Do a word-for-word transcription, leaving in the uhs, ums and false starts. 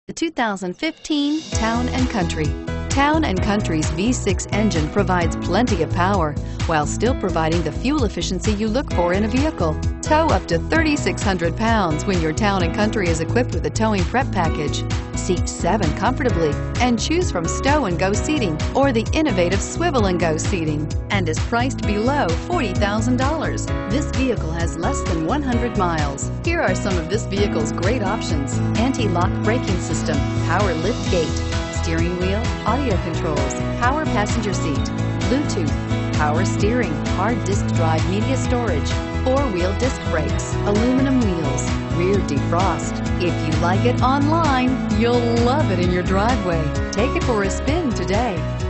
The two thousand fifteen Town and Country. Town and Country's V six engine provides plenty of power while still providing the fuel efficiency you look for in a vehicle. Tow up to thirty-six hundred pounds when your Town and Country is equipped with a towing prep package. Seat seven comfortably and choose from stow and go seating or the innovative swivel and go seating, and is priced below forty thousand dollars. This vehicle has less than one hundred miles. Here are some of this vehicle's great options: anti-lock braking system, power lift gate, steering wheel audio controls, power passenger seat, Bluetooth, power steering, hard disk drive media storage, four-wheel disc brakes, aluminum wheels, rear defrost. If you like it online, you'll love it in your driveway. Take it for a spin today.